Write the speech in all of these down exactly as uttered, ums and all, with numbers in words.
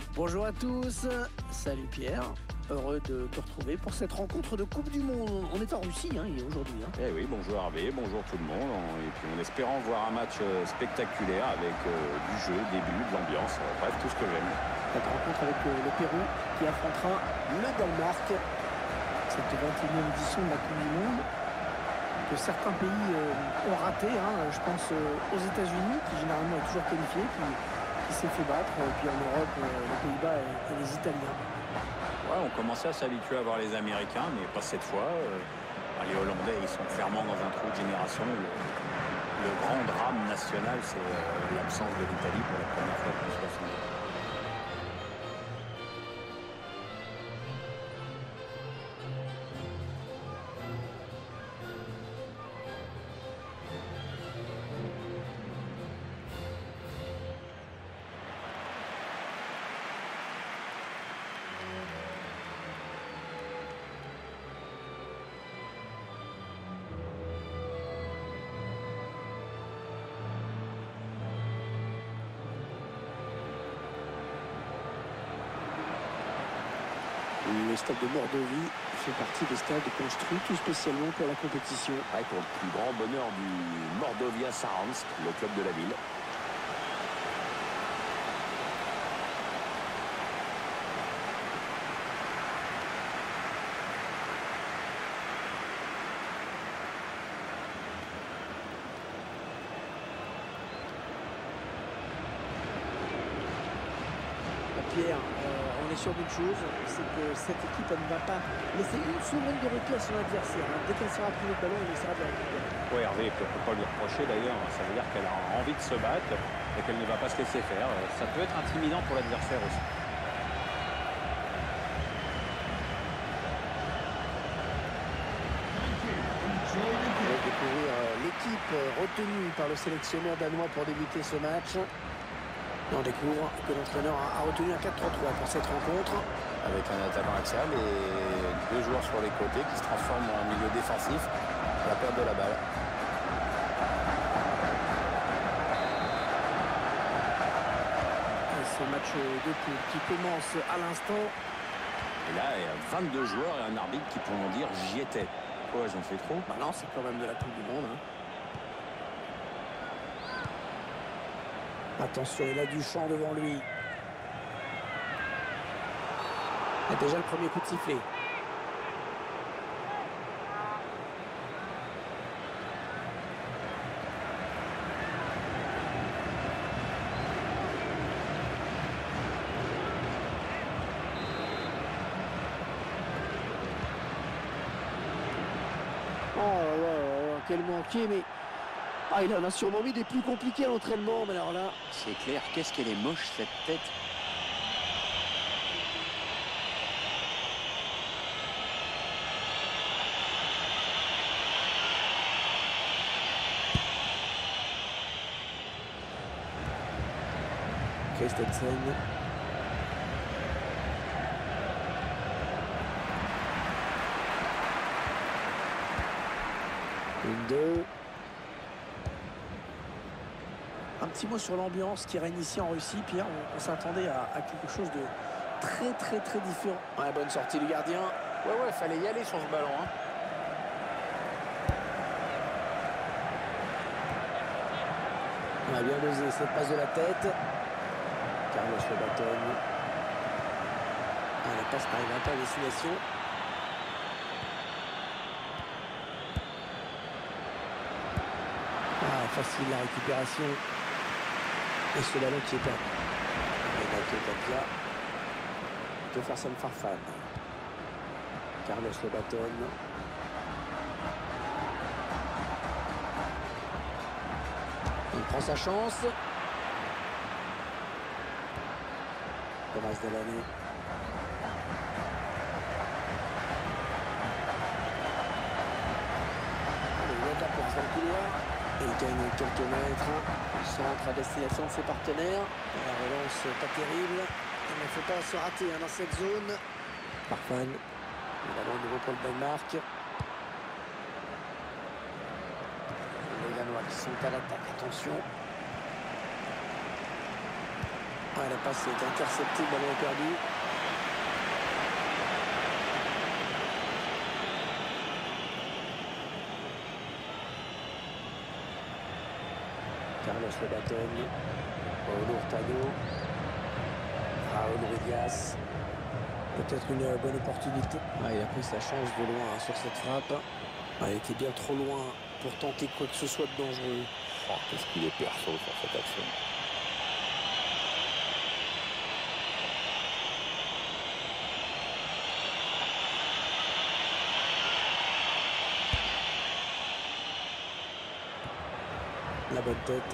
Bonjour à tous, salut Pierre, heureux de te retrouver pour cette rencontre de Coupe du Monde. On est en Russie hein, aujourd'hui. Hein. Eh oui, bonjour Hervé, bonjour tout le monde. Et puis en espérant voir un match spectaculaire avec euh, du jeu, des buts, de l'ambiance, euh, bref, tout ce que j'aime. Cette rencontre avec euh, le Pérou qui affrontera le Danemark. Cette vingt et unième édition de la Coupe du Monde que certains pays euh, ont raté. Hein. Je pense euh, aux États-Unis qui généralement est toujours qualifié, qui, qui s'est fait battre. Et puis en Europe, euh, les Pays-Bas et, et les Italiens. Ouais, on commençait à s'habituer à voir les Américains, mais pas cette fois. Euh, les Hollandais, ils sont clairement dans un trou de génération. Le, le grand drame national, c'est euh, l'absence de l'Italie pour la première fois depuis soixante ans. Le stade de Mordovie fait partie des stades construits tout spécialement pour la compétition. Ouais, pour le plus grand bonheur du Mordovia Saransk, le club de la ville. Pierre, euh, on est sûr d'une chose, c'est que cette équipe elle ne va pas laisser une seconde de répit à son adversaire. Hein. Dès qu'elle sera prise le ballon, elle essaiera de la récupérer. Oui, Hervé, on ne peut pas lui reprocher d'ailleurs. Ça veut dire qu'elle a envie de se battre et qu'elle ne va pas se laisser faire. Ça peut être intimidant pour l'adversaire aussi. On va découvrir l'équipe retenue par le sélectionneur danois pour débuter ce match. Et on découvre que l'entraîneur a retenu un quatre trois trois pour cette rencontre. Avec un attaquant axial et deux joueurs sur les côtés qui se transforment en milieu défensif à la perte de la balle. Et ce match de poule qui commence à l'instant. Et là, il y a vingt-deux joueurs et un arbitre qui pourront dire « j'y étais ». Quoi, j'en fais trop? Bah non, c'est quand même de la Coupe du Monde. Hein. Attention, il a du champ devant lui. Il a déjà le premier coup de sifflet. Oh là là, là, quel manqué, mais... Ah, il en a sûrement mis des plus compliqués à l'entraînement, mais alors là... C'est clair, qu'est-ce qu'elle est moche cette tête. Christensen. Une, deux. Un petit mot sur l'ambiance qui règne ici en Russie, Pierre. On, on s'attendait à, à quelque chose de très très très différent. Ouais, bonne sortie du gardien. Ouais, ouais, fallait y aller sur ce ballon. Hein. On a bien dosé cette passe de la tête. Carlos Lobaton. Ah, la passe n'arrive pas à destination. Ah, facile la récupération. Et ce ballon qui est perdu. Renato Tapia. Jefferson Farfan. Carlos Lobaton. Il prend sa chance. Thomas Delaney. Il est là pour son couloir. Et il gagne quelques mètres. Il centre à destination de ses partenaires. Et la relance pas terrible. Il ne faut pas se rater hein, dans cette zone. Farfan. Le ballon nouveau pour le Danemark. Les Danois qui sont à l'attaque. Attention. Ouais, la passe est interceptée, le ballon est perdu. Carlos Lobaton, Paulo Hurtado, Raúl Ruiz. Peut-être une bonne opportunité. Ah, il a pris sa chance de loin hein, sur cette frappe. Ah, il était bien trop loin pour tenter quoi que ce soit de dangereux. Oh, qu'est-ce qu'il est perso sur cette action. La bonne tête.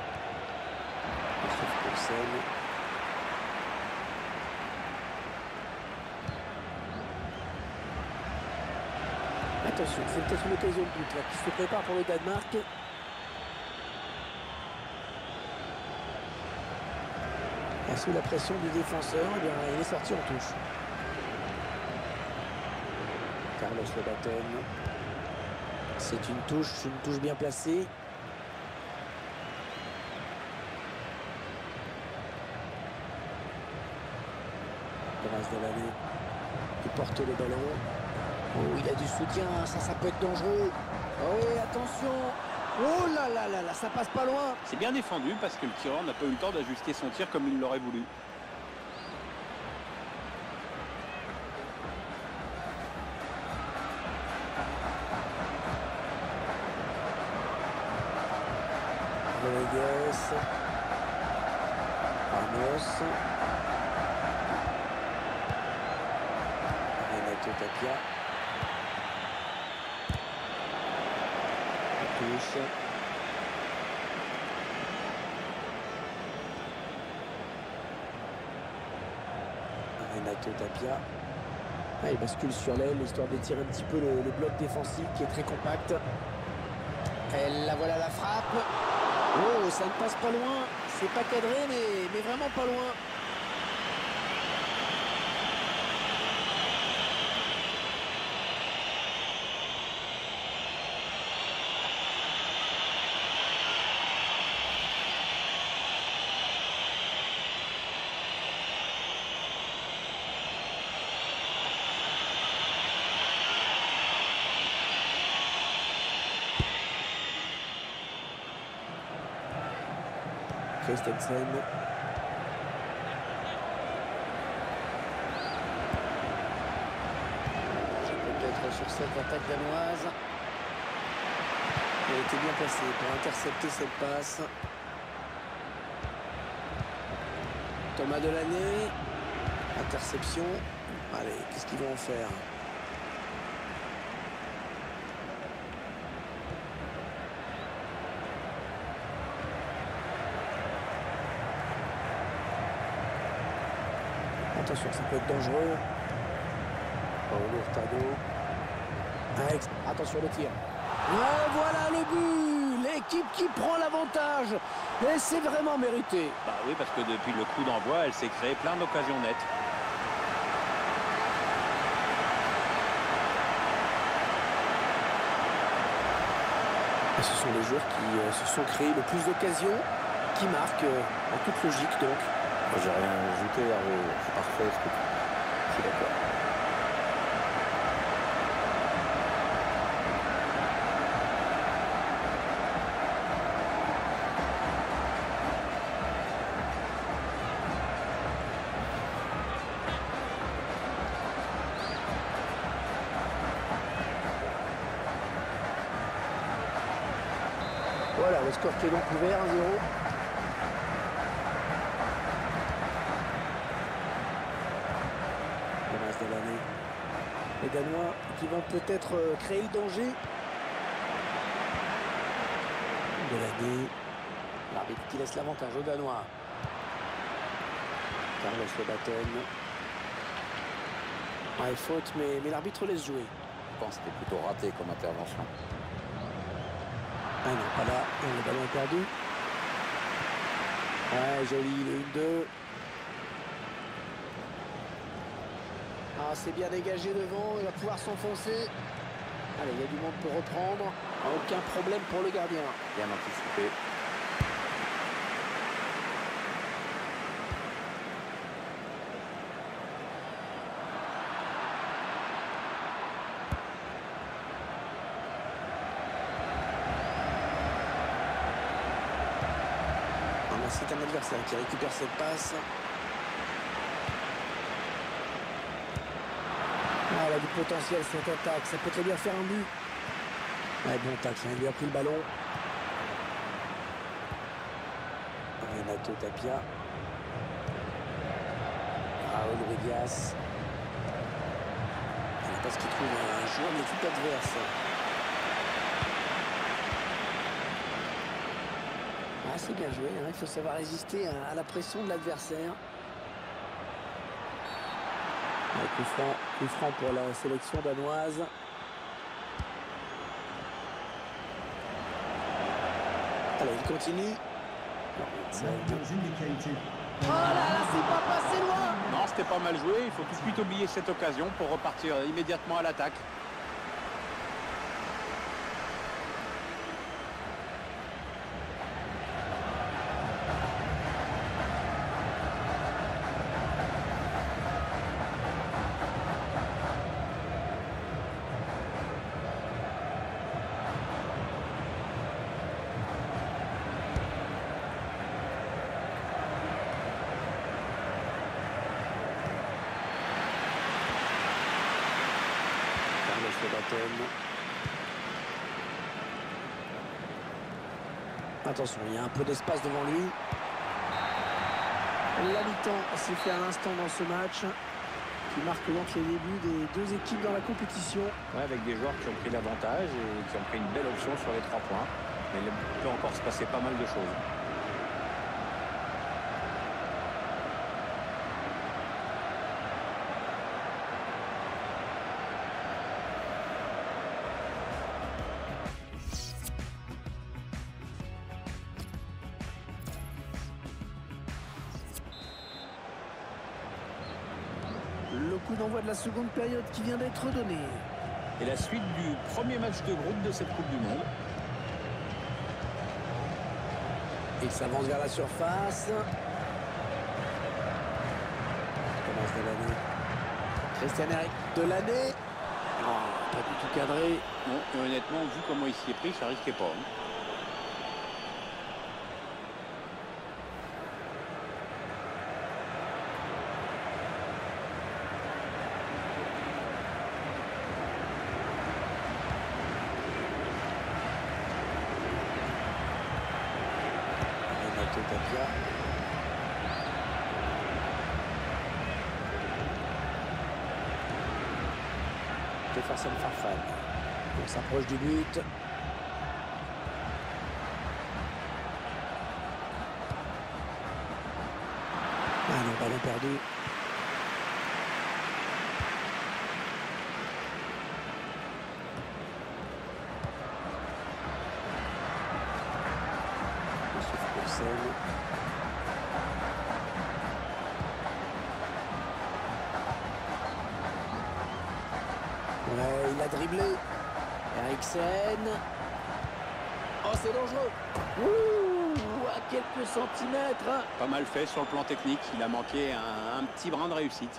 Sauf pour celle. Attention, c'est peut-être une occasion de but là, qui se prépare pour le Danemark. Et sous la pression du défenseur, eh bien, il est sorti en touche. Carlos Lobaton. C'est une touche, une touche bien placée. Grâce de l'année. Il porte le ballon. Oh, il a du soutien, ça, ça peut être dangereux. Oh, oui, attention. Oh là là là là, ça passe pas loin. C'est bien défendu parce que le tireur n'a pas eu le temps d'ajuster son tir comme il l'aurait voulu. Rodriguez. Ramos. Renato Tapia. Touche. Renato Tapia. Ah, il bascule sur l'aile, histoire d'étirer un petit peu le, le bloc défensif qui est très compact. Et la voilà la frappe. Oh, ça ne passe pas loin. C'est pas cadré, mais, mais vraiment pas loin. Christensen. C'est peut-être sur cette attaque danoise. Elle était bien placée pour intercepter cette passe. Thomas Delaney. Interception. Allez, qu'est-ce qu'ils vont en faire? Attention, ça peut être dangereux. Paulo Hurtado. Ah, attention le tir. Et voilà le but. L'équipe qui prend l'avantage. Et c'est vraiment mérité. Bah oui, parce que depuis le coup d'envoi, elle s'est créée plein d'occasions nettes. Et ce sont les joueurs qui euh, se sont créés le plus d'occasions, qui marquent euh, en toute logique donc. J'ai rien ajouté, c'est parfait. Ce que tu... Je suis d'accord. Voilà, le score qui est donc ouvert, un zéro. De l'année. Les Danois qui vont peut-être euh, créer le danger. De l'année. L'arbitre qui laisse l'avantage aux Danois. Carlos Lobaton. Ouais, faute, mais, mais l'arbitre laisse jouer. Je pense que c'était plutôt raté comme intervention. Ah non, pas là. Le ballon est perdu. Ouais, joli, le un deux. Ah, c'est bien dégagé devant, il va pouvoir s'enfoncer. Allez, il y a du monde pour reprendre. Aucun problème pour le gardien. Bien anticipé. c'est un adversaire qui récupère cette passe. Ah, elle a du potentiel cette attaque, ça peut très bien faire un but. Ouais, bon tacle, il lui a pris le ballon. Renato Tapia. Raúl Ruidiaz. Parce qu'il trouve un joueur de l'équipe adverse. Ah, c'est bien joué, hein. Il faut savoir résister à, à la pression de l'adversaire. Coup franc, coup franc pour la sélection danoise. Alors il continue. Oh là, c'est pas passé loin. Non, c'était pas mal joué. Il faut tout de suite oublier cette occasion pour repartir immédiatement à l'attaque. Attention, il y a un peu d'espace devant lui. La mi-temps s'est fait à l'instant dans ce match qui marque donc les débuts des deux équipes dans la compétition. Ouais, avec des joueurs qui ont pris l'avantage et qui ont pris une belle option sur les trois points. Mais il peut encore se passer pas mal de choses. Le coup d'envoi de la seconde période qui vient d'être donné. Et la suite du premier match de groupe de cette Coupe du Monde. Il s'avance vers la surface. Commence Delaney. Christian Eric Delaney. Oh, pas du tout cadré. Non, et honnêtement, vu comment il s'y est pris, ça risquait pas. Hein. Tapia. Jefferson Farfan. On s'approche du but. Ah non, ballon perdu. Ouais, il a dribblé. Eriksen. Oh, c'est dangereux. Ouh, à quelques centimètres. Pas mal fait sur le plan technique. Il a manqué un, un petit brin de réussite.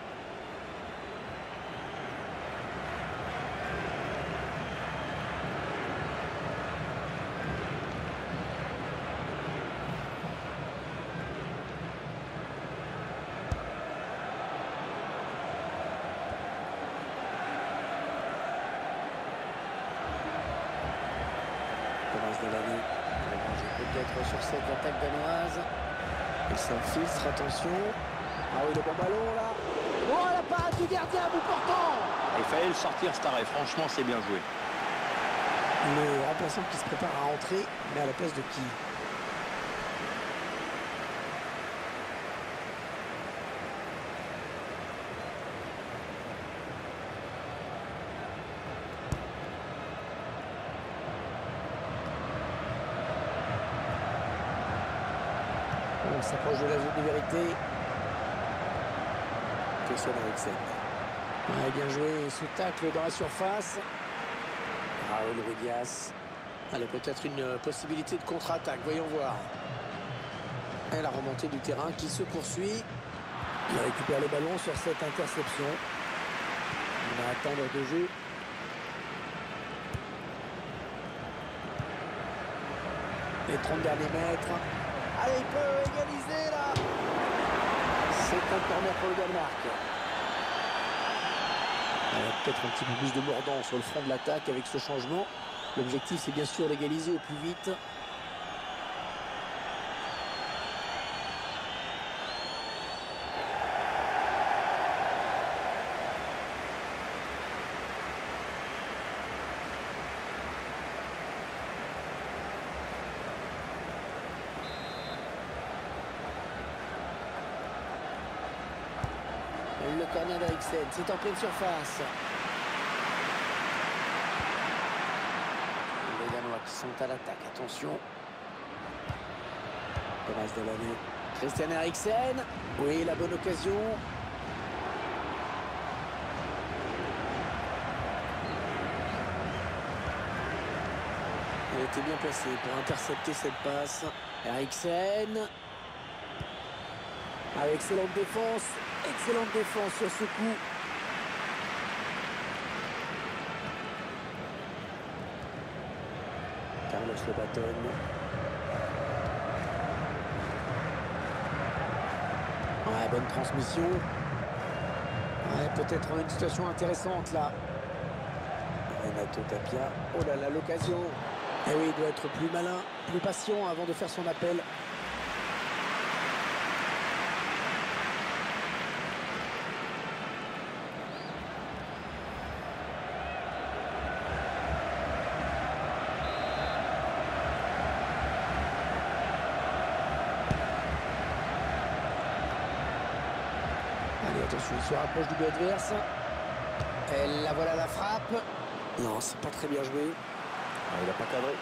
Delaney peut-être sur cette attaque danoise. Il s'infiltre, attention. Ah oui, le bon ballon là. Oh, la parade du gardien à bout portant. Il fallait le sortir cet arrêt, franchement c'est bien joué. Le remplaçant qui se prépare à entrer, mais à la place de qui? On s'approche de la zone de vérité. Christian Eriksen. Ouais, bien joué, ce tacle dans la surface. Raúl Ruidiaz. Elle a peut-être une possibilité de contre-attaque, voyons voir. Et la remontée du terrain qui se poursuit. Il récupère le ballon sur cette interception. On va attendre de jeu. Les trente derniers mètres. Allez, il peut égaliser là. C'est un corner pour le Danemark. Peut-être un petit peu plus de mordant sur le front de l'attaque avec ce changement. L'objectif, c'est bien sûr d'égaliser au plus vite. Le corner d'Eriksen, c'est en pleine surface. Les Danois qui sont à l'attaque, attention. Thomas Delaney, Christian Eriksen. Oui, la bonne occasion. Elle était bien placée pour intercepter cette passe. Eriksen. Ah, excellente défense. Excellente défense sur ce coup. Carlos Lobaton. Ouais, bonne transmission. Ouais, peut-être une situation intéressante là. Renato Tapia. Oh là là, l'occasion. Eh oui, il doit être plus malin, plus patient avant de faire son appel. Allez, attention, il se rapproche du but adverse. Et la voilà la frappe. Non, c'est pas très bien joué. Ah, il n'a pas cadré.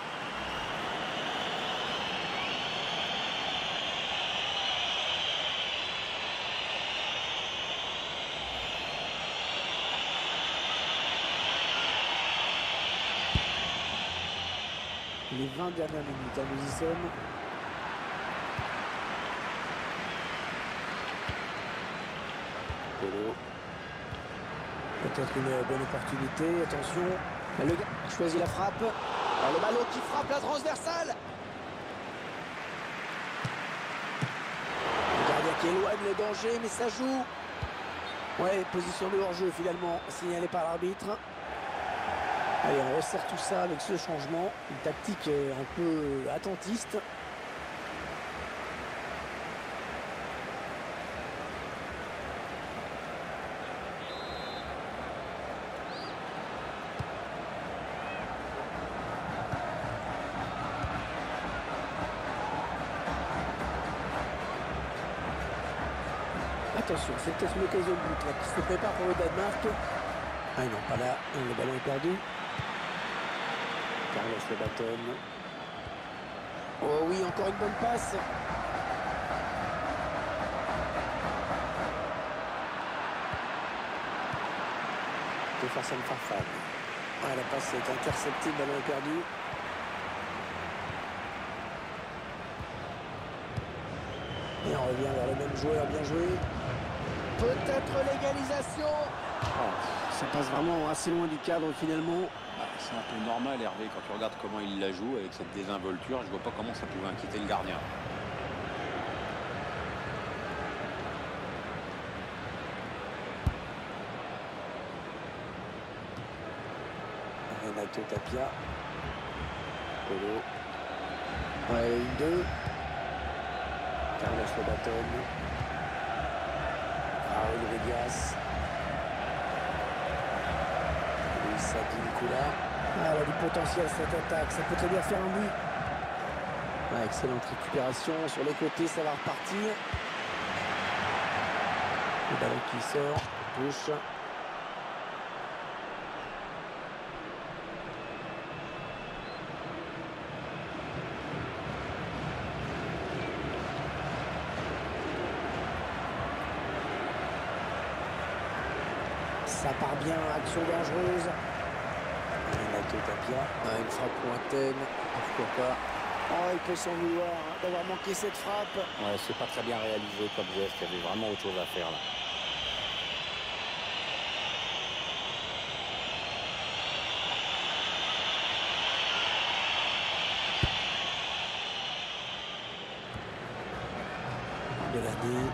Les vingt dernières minutes, hein, nous y sommes. Polo. Peut-être une bonne opportunité, attention. Le gars choisit la frappe. Alors, le ballon qui frappe la transversale. Le gardien qui éloigne le danger, mais ça joue. Ouais, position de hors-jeu finalement, signalée par l'arbitre. Allez, on resserre tout ça avec ce changement. Une tactique un peu attentiste. Attention, c'est peut-être une occasion de but là, qui se prépare pour le Danemark. Ah non, pas là, le ballon est perdu. Carlos Lobaton. Oh oui, encore une bonne passe. Jefferson Farfan. Ah, la passe est interceptée, le ballon est perdu. Et on revient vers le même joueur, bien joué. Peut-être l'égalisation. Oh, ça passe vraiment assez loin du cadre finalement. Ah, c'est un peu normal, Hervé, quand tu regardes comment il la joue avec cette désinvolture. Je vois pas comment ça pouvait inquiéter le gardien. Renato Tapia. Polo. Ouais, une deux. Carlos Lobaton. Raúl Rudias. Luis Advíncula. Ah, elle a du potentiel cette attaque, ça peut très bien faire un but. Ah, excellente récupération sur les côtés, ça va repartir. Le ballon qui sort, touche. Ça part bien, action dangereuse. Renato Tapia, ah, une frappe lointaine, pourquoi pas. Oh, il peut s'en vouloir hein, d'avoir manqué cette frappe. Ouais, c'est pas très bien réalisé comme geste, il y avait vraiment autre chose à faire là. fini.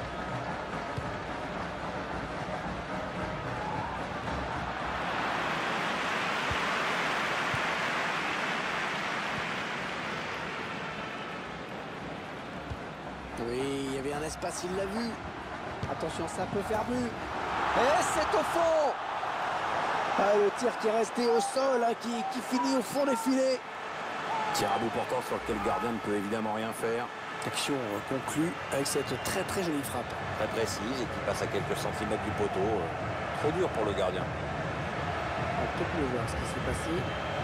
Oui, il y avait un espace, il l'a vu. Attention, ça peut faire but. Et c'est au fond. Ah, le tir qui est resté au sol, hein, qui, qui finit au fond des filets. Tir à bout portant sur lequel le gardien ne peut évidemment rien faire. Action conclue avec cette très très jolie frappe. Très précise et qui passe à quelques centimètres du poteau. Euh, trop dur pour le gardien. On va peut-être mieux voir ce qui s'est passé.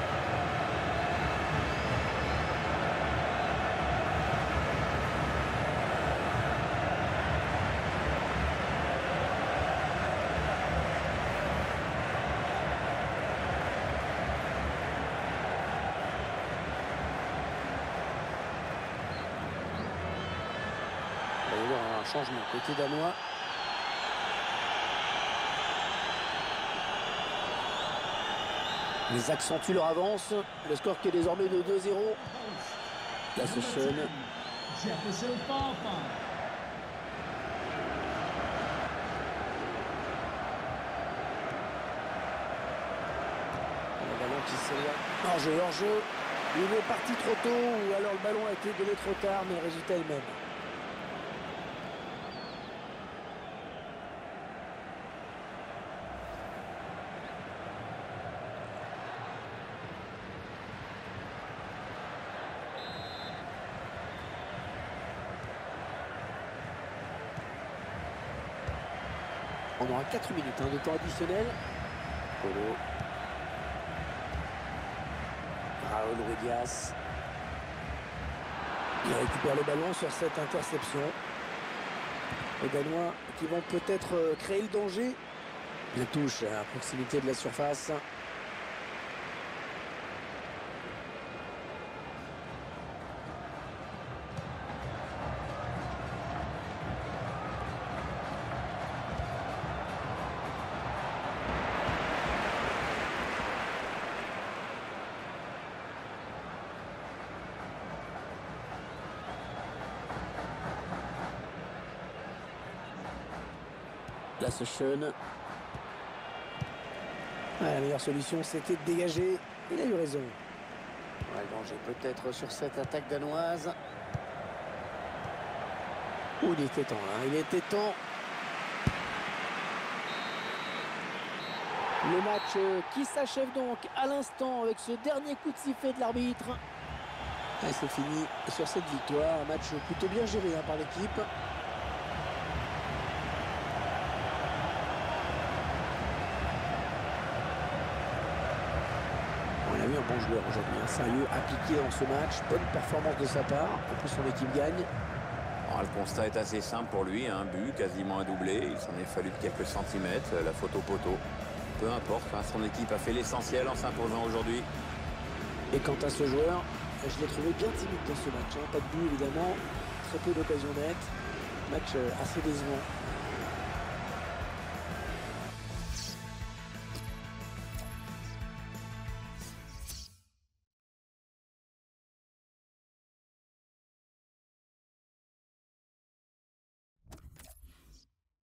Il va y avoir un changement côté danois. Ils accentuent leur avance. Le score qui est désormais de deux zéro. Là, ce sonne. Le ballon qui s'éloigne. Hors-jeu, hors-jeu. Il est parti trop tôt ou alors le ballon a été donné trop tard, mais le résultat est le même. On aura quatre minutes hein, de temps additionnel. Polo. Raúl Ruiz. Il récupère le ballon sur cette interception. Les Danois qui vont peut-être créer le danger. La touche à proximité de la surface. Là, ce Sean. Ah, la meilleure solution, c'était de dégager. Il a eu raison. Ouais, le danger peut-être sur cette attaque danoise. Oh, il était temps, là. Il était temps. Le match qui s'achève donc à l'instant avec ce dernier coup de sifflet de l'arbitre. Et c'est fini sur cette victoire. Un match plutôt bien géré hein, par l'équipe. On a eu un bon joueur aujourd'hui, un sérieux appliqué dans ce match, bonne performance de sa part, en plus son équipe gagne. Alors, le constat est assez simple pour lui, un but, quasiment un doublé, il s'en est fallu de quelques centimètres, la faute au poteau. Peu importe, hein, son équipe a fait l'essentiel en s'imposant aujourd'hui. Et quant à ce joueur, je l'ai trouvé bien timide dans ce match, hein. Pas de but évidemment, très peu d'occasions nettes, match assez décevant.